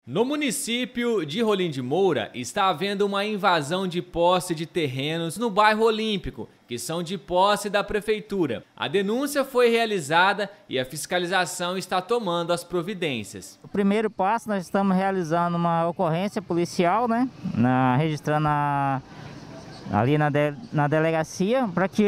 No município de Rolim de Moura, está havendo uma invasão de posse de terrenos no bairro Olímpico, que são de posse da prefeitura. A denúncia foi realizada e a fiscalização está tomando as providências. O primeiro passo, nós estamos realizando uma ocorrência policial, registrando ali na delegacia, para que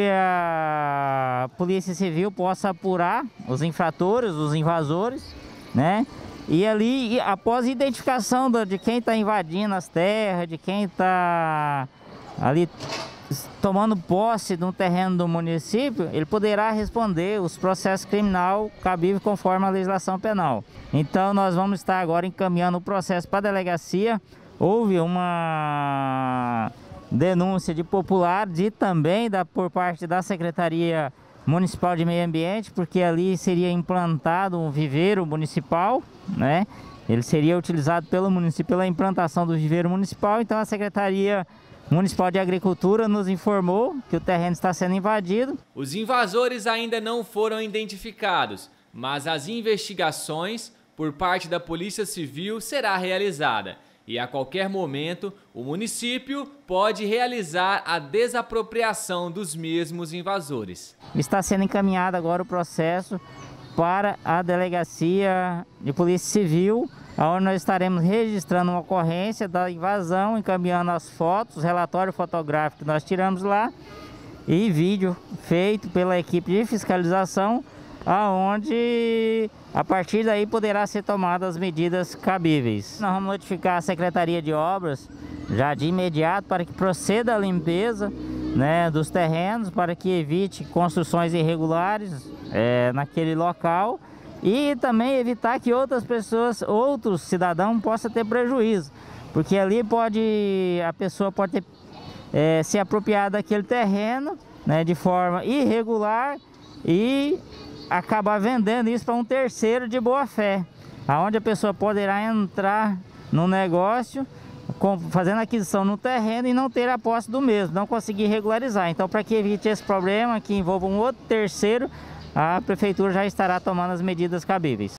a Polícia Civil possa apurar os infratores, os invasores, E ali, após a identificação de quem está invadindo as terras, de quem está ali tomando posse de um terreno do município, ele poderá responder os processos criminais cabíveis conforme a legislação penal. Então nós vamos estar agora encaminhando o processo para a delegacia. Houve uma denúncia de popular por parte da Secretaria Municipal de Meio Ambiente, porque ali seria implantado um viveiro municipal, Ele seria utilizado pelo município pela implantação do viveiro municipal. Então a Secretaria Municipal de Agricultura nos informou que o terreno está sendo invadido. Os invasores ainda não foram identificados, mas as investigações por parte da Polícia Civil será realizada. E a qualquer momento, o município pode realizar a desapropriação dos mesmos invasores. Está sendo encaminhado agora o processo para a Delegacia de Polícia Civil, onde nós estaremos registrando uma ocorrência da invasão, encaminhando as fotos, relatório fotográfico que nós tiramos lá e vídeo feito pela equipe de fiscalização, aonde a partir daí poderá ser tomadas as medidas cabíveis. Nós vamos notificar a Secretaria de Obras já de imediato para que proceda a limpeza dos terrenos, para que evite construções irregulares naquele local e também evitar que outros cidadãos possam ter prejuízo, porque ali a pessoa pode ter se apropriar daquele terreno de forma irregular e acabar vendendo isso para um terceiro de boa fé, aonde a pessoa poderá entrar no negócio fazendo aquisição no terreno e não ter a posse do mesmo, não conseguir regularizar. Então, para que evite esse problema que envolva um outro terceiro, a prefeitura já estará tomando as medidas cabíveis.